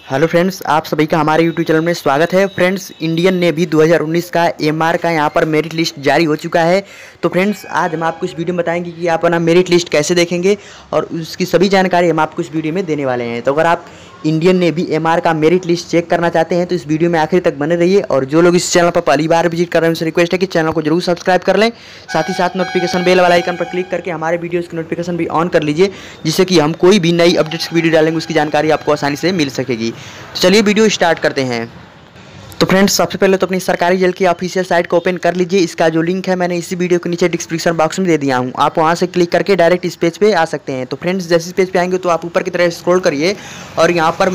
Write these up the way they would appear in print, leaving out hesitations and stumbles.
Hello friends, आप सभी का हमारे यूट्यूब चैनल में स्वागत है। फ्रेंड्स, इंडियन नेवी 2019 का एमआर का यहाँ पर मेरिट लिस्ट जारी हो चुका है। तो फ्रेंड्स, आज हम आपको इस वीडियो में बताएंगे कि आप अपना मेरिट लिस्ट कैसे देखेंगे और उसकी सभी जानकारी हम आपको इस वीडियो में देने वाले हैं। तो अगर आप इंडियन नेवी एमआर का मेरिट लिस्ट चेक करना चाहते हैं तो इस वीडियो में आखिर तक बने रहिए। और जो लोग इस चैनल पर पहली बार विजिट कर रहे हैं उनसे रिक्वेस्ट है कि चैनल को जरूर सब्सक्राइब कर लें। साथ ही साथ नोटिफिकेशन बेल वाला आइकन पर क्लिक करके हमारे वीडियोज़ की नोटिफिकेशन भी ऑन कर लीजिए, जिससे कि हम कोई भी नई अपडेट्स की वीडियो डालेंगे उसकी जानकारी आपको आसानी से मिल सकेगी। तो चलिए वीडियो स्टार्ट करते हैं। तो फ्रेंड्स, सबसे पहले तो अपनी सरकारी जल की ऑफिशियल साइट को ओपन कर लीजिए। इसका जो लिंक है मैंने इसी वीडियो के नीचे डिस्क्रिप्शन बॉक्स में दे दिया हूँ। आप वहाँ से क्लिक करके डायरेक्ट इस पेज पे आ सकते हैं। तो फ्रेंड्स, जैसे इस पेज पे आएंगे तो आप ऊपर की तरफ स्क्रॉल करिए और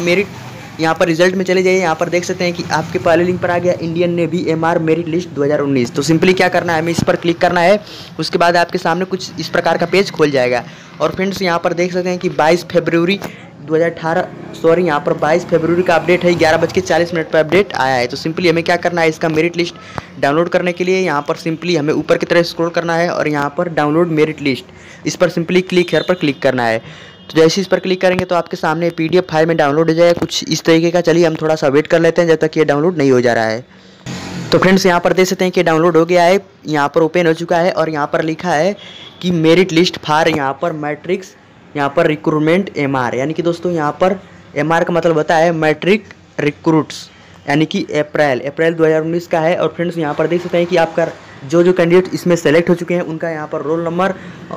यहाँ पर रिजल्ट में चले जाइए। यहाँ पर देख सकते हैं कि आपके पहले लिंक पर आ गया Indian Navy MR merit list 2019। तो सिंपली क्या करना है, हमें इस पर क्लिक करना है। उसके बाद आपके सामने कुछ इस प्रकार का पेज खोल जाएगा। और फ्रेंड्स, यहाँ पर देख सकते हैं कि 22 फरवरी 2018 यहाँ पर 22 फरवरी का अपडेट है। 11:40 पर अपडेट आया है। तो सिंपली हमें क्या करना है, इसका मेरिट लिस्ट डाउनलोड करने के लिए यहाँ पर सिंपली हमें ऊपर की तरफ स्क्रॉल करना है और यहाँ पर डाउनलोड मेरिट लिस्ट, इस पर सिंपली क्लिक हेयर पर क्लिक करना है। तो जैसे इस पर क्लिक करेंगे तो आपके सामने PDF फाइल में डाउनलोड हो जाएगा कुछ इस तरीके का। चलिए हम थोड़ा सा वेट कर लेते हैं जब तक ये डाउनलोड नहीं हो जा रहा है। तो फ्रेंड्स, यहाँ पर देख सकते हैं कि डाउनलोड हो गया है, यहाँ पर ओपन हो चुका है और यहाँ पर लिखा है कि मेरिट लिस्ट फॉर यहाँ पर मैट्रिक्स यहाँ पर रिक्रूटमेंट MR, यानी कि दोस्तों यहाँ पर MR का मतलब होता है मैट्रिक रिक्रूट्स, यानी कि अप्रैल 2019 का है। और फ्रेंड्स, यहाँ पर देख सकते हैं कि आपका जो कैंडिडेट इसमें सेलेक्ट हो चुके हैं उनका यहाँ पर रोल नंबर,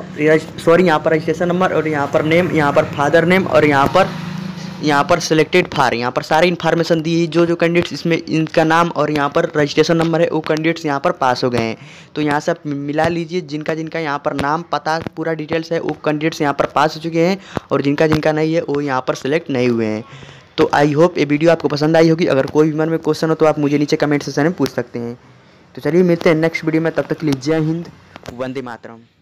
यहाँ पर रजिस्ट्रेशन नंबर और यहाँ पर नेम, यहाँ पर फादर नेम और यहाँ पर सिलेक्टेड फार, यहाँ पर सारी इन्फॉर्मेशन दी है। जो कैंडिडेट्स इसमें इनका नाम और यहाँ पर रजिस्ट्रेशन नंबर है वो कैंडिडेट्स यहाँ पर पास हो गए हैं। तो यहाँ से आप मिला लीजिए, जिनका यहाँ पर नाम पता पूरा डिटेल्स है वो कैंडिडेट्स यहाँ पर पास हो चुके हैं और जिनका नहीं है वो यहाँ पर सिलेक्ट नहीं हुए हैं। तो आई होप ये वीडियो आपको पसंद आई होगी। अगर कोई भी मन में क्वेश्चन हो तो आप मुझे नीचे कमेंट सेक्शन में पूछ सकते हैं। तो चलिए मिलते हैं नेक्स्ट वीडियो में, तब तक के लिए जय हिंद, वंदे मातरम।